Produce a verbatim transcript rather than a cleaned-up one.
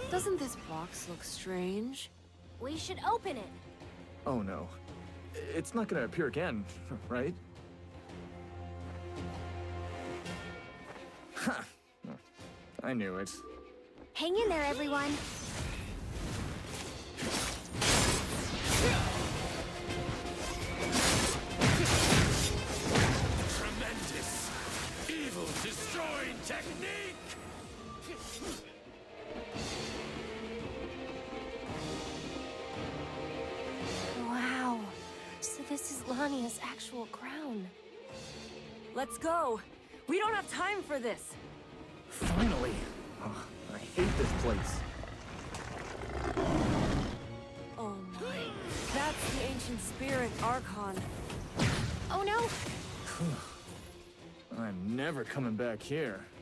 Doesn't this box look strange? We should open it. Oh no. It's not gonna appear again, right? Ha! I knew it. Hang in there, everyone. Tremendous, evil-destroying technique! Wow. So this is Lania's actual crown. Let's go! We don't have time for this! Finally! Oh, I hate this place. Oh my. That's the ancient spirit, Archon. Oh no! I'm never coming back here.